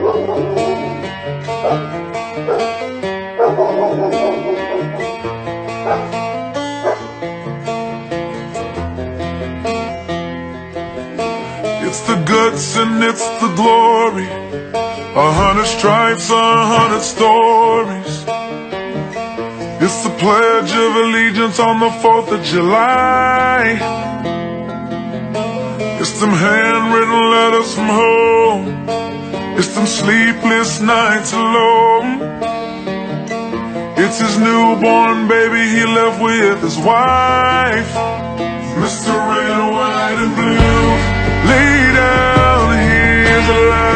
It's the guts and it's the glory, 100 stripes, 100 stories. It's the Pledge of Allegiance on the 4th of July. It's them handwritten letters from home. It's them sleepless nights alone. It's his newborn baby he left with his wife. Mr. Red, white and blue, lay down, here's a life.